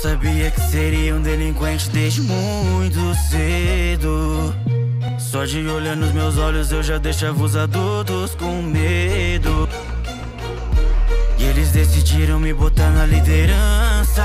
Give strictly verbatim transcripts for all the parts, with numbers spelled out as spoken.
sabia que seria um delinquente desde muito cedo. Só de olhar nos meus olhos eu já deixava os adultos com medo. E eles decidiram me botar na liderança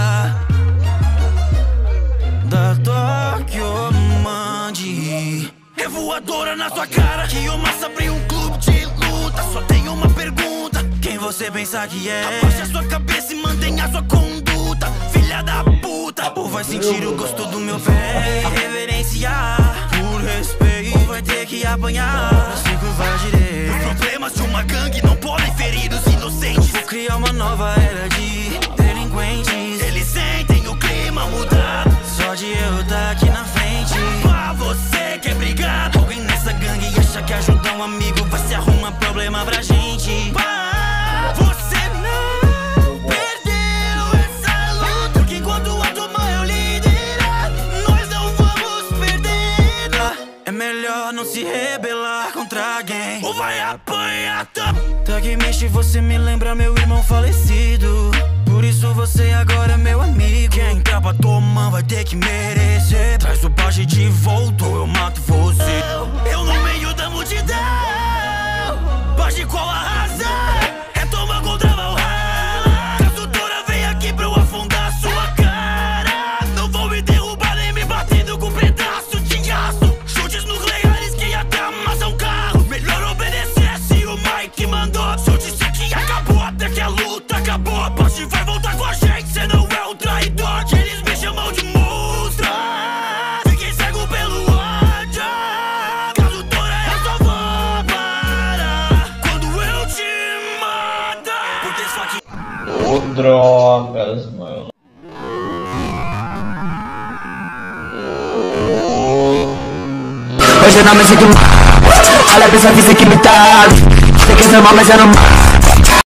da Tokyo Mandi. Revoadora na sua cara, que eu massa abriu um clube de luta. Só tenho uma pergunta: quem você pensa que é? Abaixe a sua cabeça e mantenha a sua conduta, filha da puta. Ou vai sentir o gosto do meu pé e reverenciar por respeito, ou vai ter que apanhar se curvar direito. Os problemas de uma gangue não podem ferir os inocentes. Vou criar uma nova era de delinquentes. Eles sentem o clima mudar só de eu estar aqui na frente. Pra você quer brigar, alguém nessa gangue acha que ajuda um amigo vai se arrumar problema pra gente. Pá, você não perdeu essa luta, porque enquanto a turma eu liderar, nós não vamos perder. É melhor não se rebelar contra alguém, ou vai apanhar. Takemichi, você me lembra meu irmão falecido, por isso você agora é meu amigo. Quem entrar pra tomar vai ter que merecer. Traz o baixo de volta ou eu mato você. Eu no meio da multidão, baixo qual a razão? É tomar contra Valhalla. Casutora vem aqui pra eu afundar sua cara. Não vou me derrubar nem me batendo com um pedaço de aço. Chutes nucleares que até amassam carro. Melhor obedecer se o Mike mandou. Se eu disser que acabou até que a luta acabou, a Baixo vai voltar com a gente, cê não é um traidor. Que eles me chamam de monstro, fiquei cego pelo ódio. Casutora, eu só vou parar quando eu te matar. Porque só que... Oh, drogas, mano. Hoje não me sinto mal, olha a pessoa disse que me tá. Sei que é normal, mas eu não.